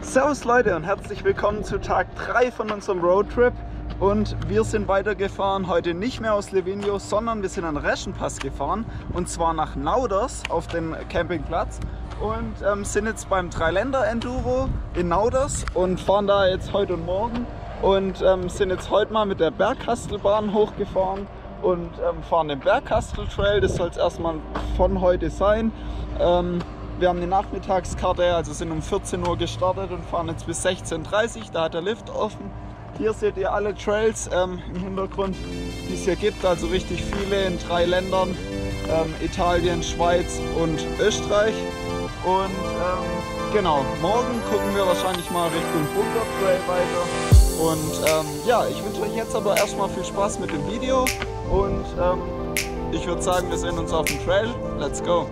Servus Leute und herzlich willkommen zu Tag 3 von unserem Roadtrip. Und wir sind weitergefahren, heute nicht mehr aus Livigno, sondern wir sind an Reschenpass gefahren. Und zwar nach Nauders auf den Campingplatz. Und sind jetzt beim Dreiländer-Enduro in Nauders und fahren da jetzt heute und morgen. Und sind jetzt heute mal mit der Bergkastelbahn hochgefahren und fahren den Bergkastel-Trail. Das soll es erstmal von heute sein. Wir haben eine Nachmittagskarte, also sind um 14 Uhr gestartet und fahren jetzt bis 16:30 Uhr, da hat der Lift offen. Hier seht ihr alle Trails im Hintergrund, die es hier gibt, also richtig viele in 3 Ländern, Italien, Schweiz und Österreich. Und genau, morgen gucken wir wahrscheinlich mal Richtung Bunker Trail weiter. Und ja, ich wünsche euch jetzt aber erstmal viel Spaß mit dem Video und ich würde sagen, wir sehen uns auf dem Trail. Let's go!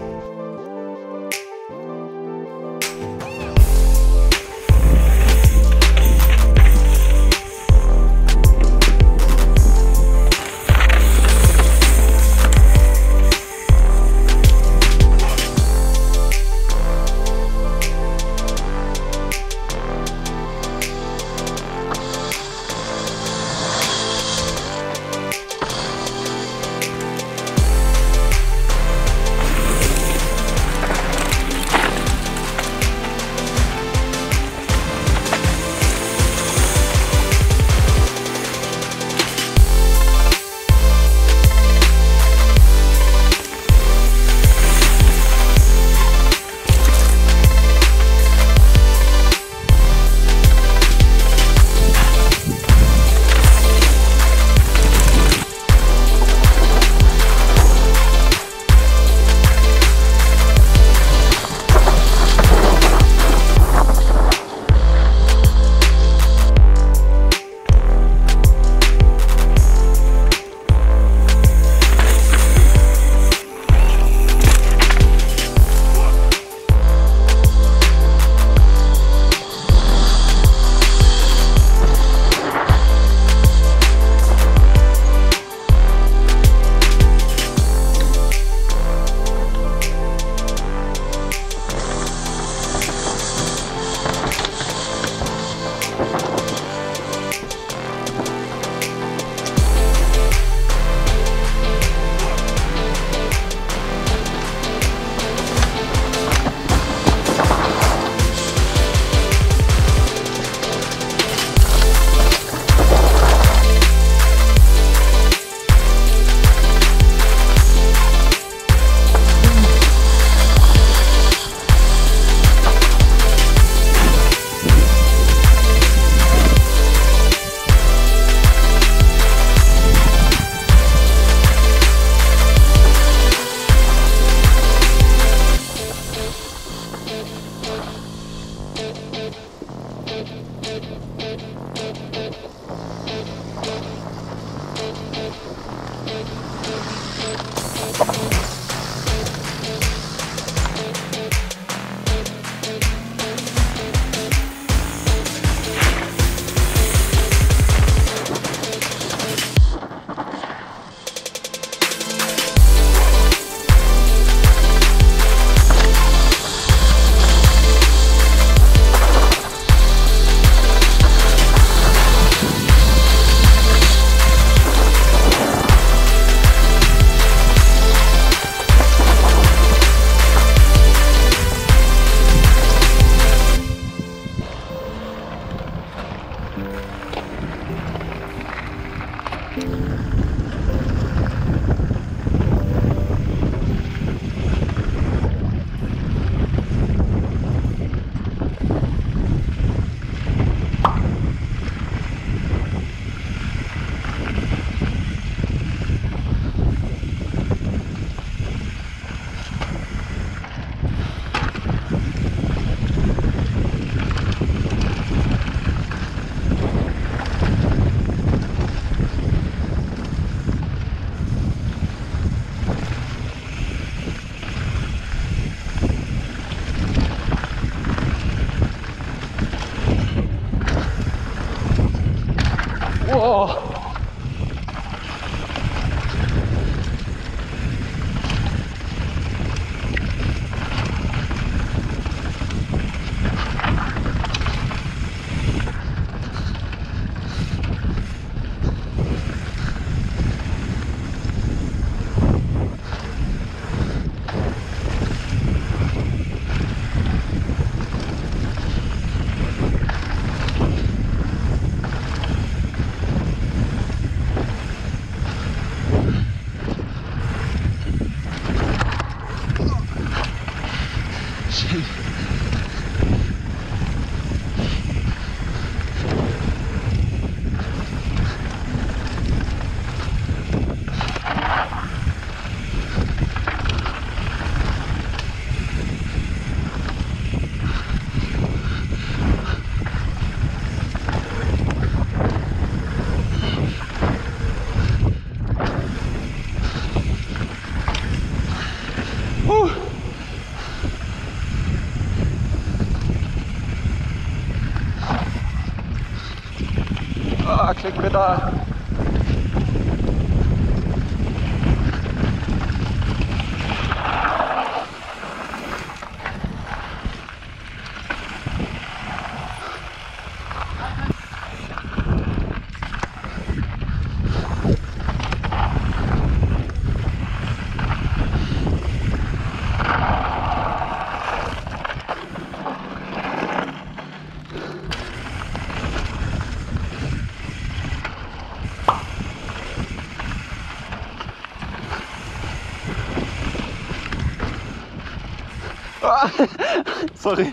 Wow. Klickpedal. Sorry.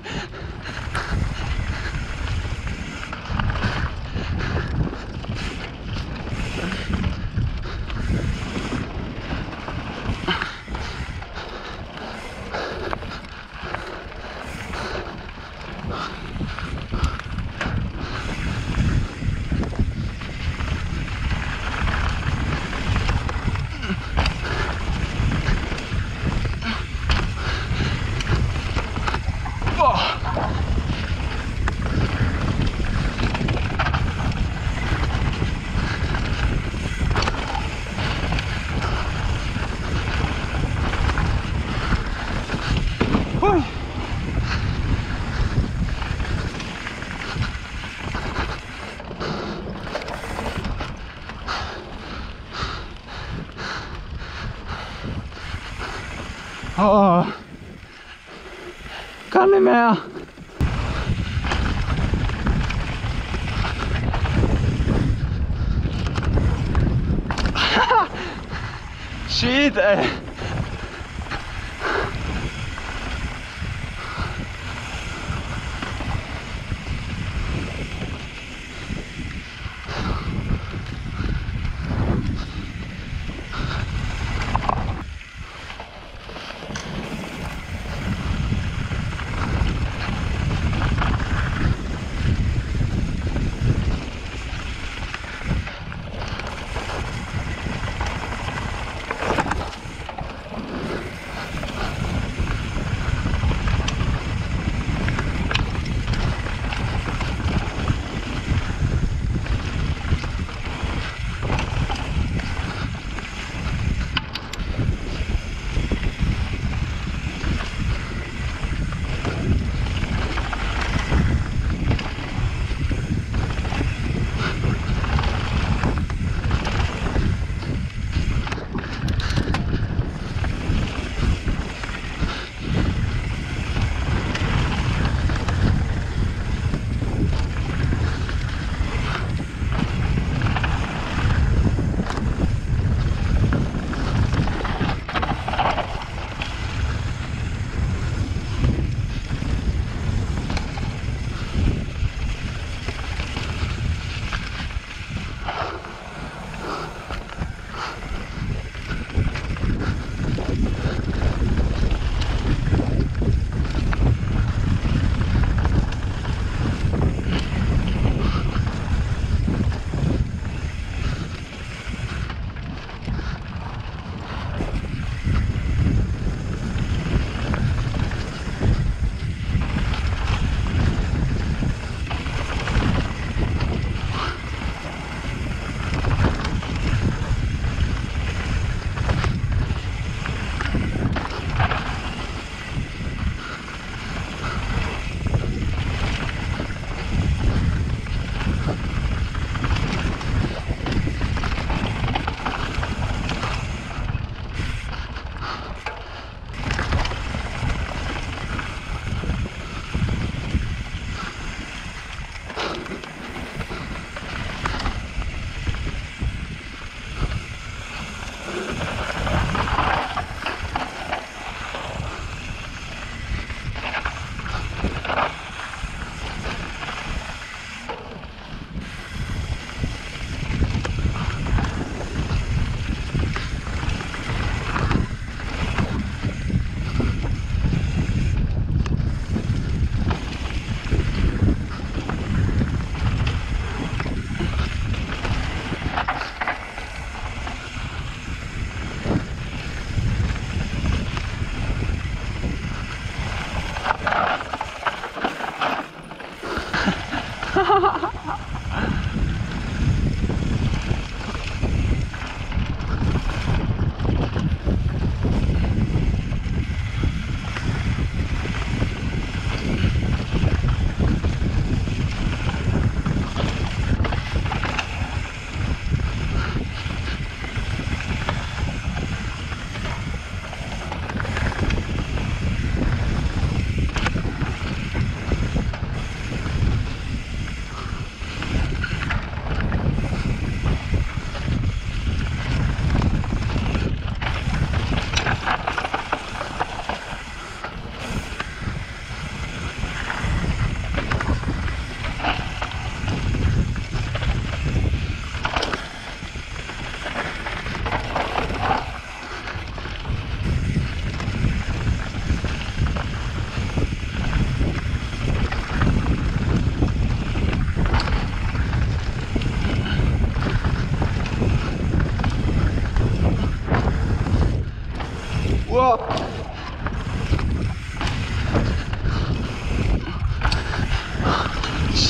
Oh, kann nicht mehr. Shit, ey.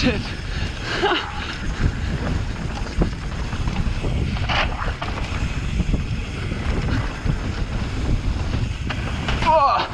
Shit. Oh.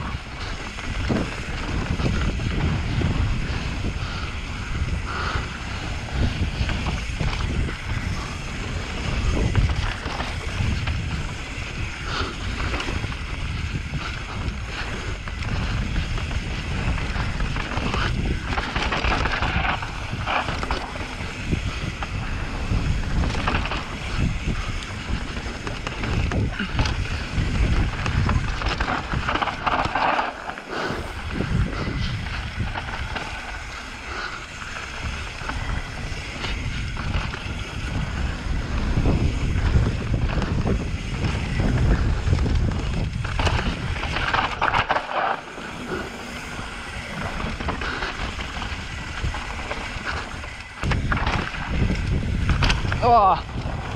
Oh.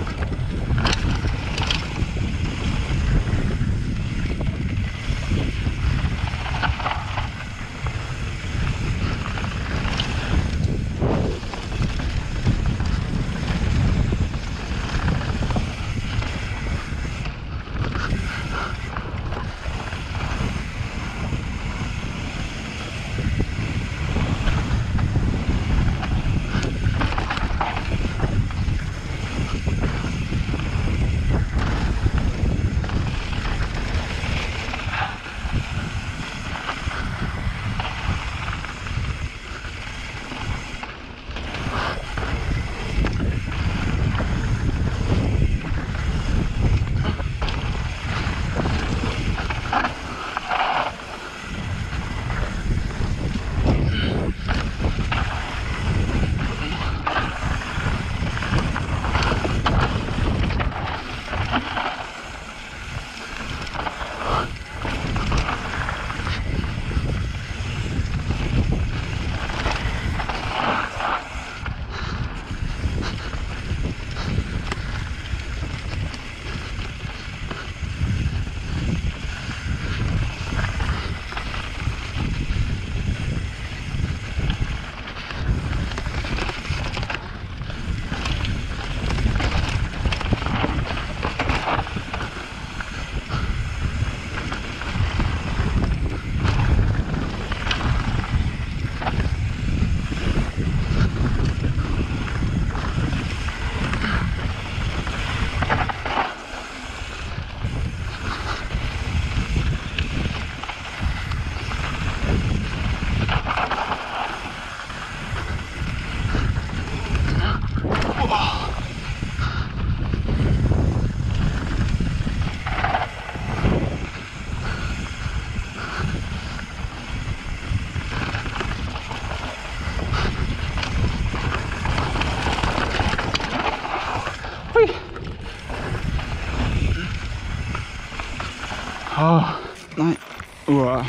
Oh, nein. Uah.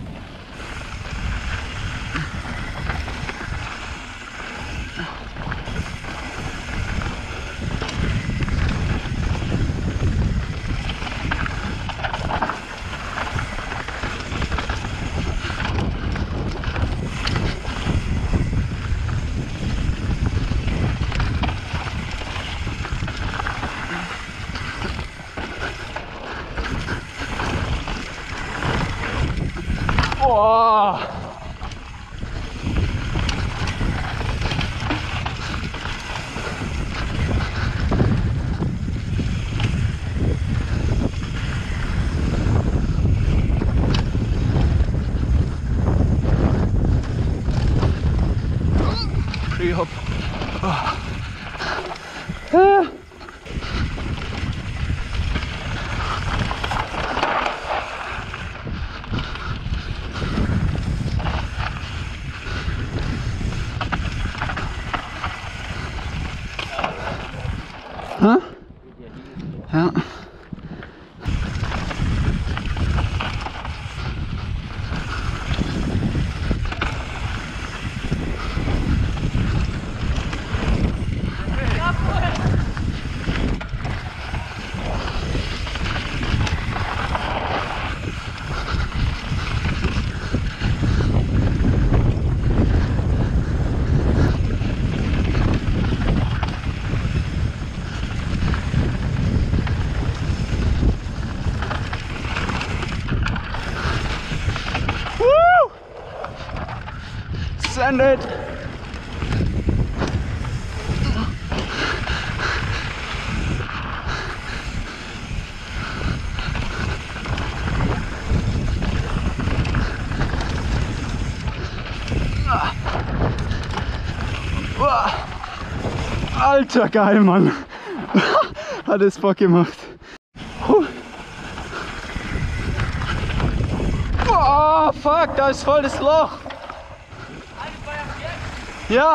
Oh. Pretty up. Oh. Ah. Huh? Ja. Alter, geil, Mann. Hat es Bock gemacht. Oh, fuck, da ist voll das Loch. Ja.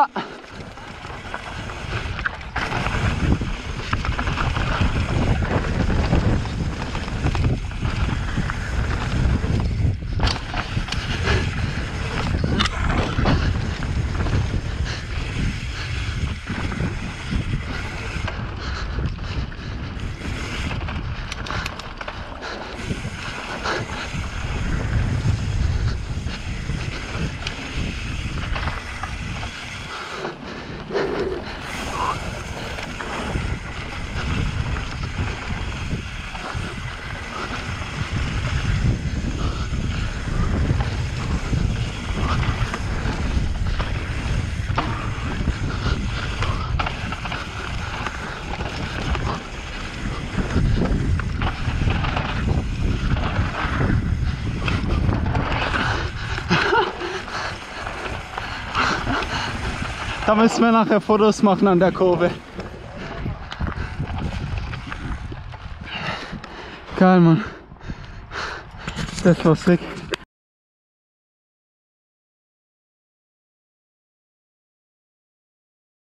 Da müssen wir nachher Fotos machen an der Kurve. Geil, Mann. Das war sick.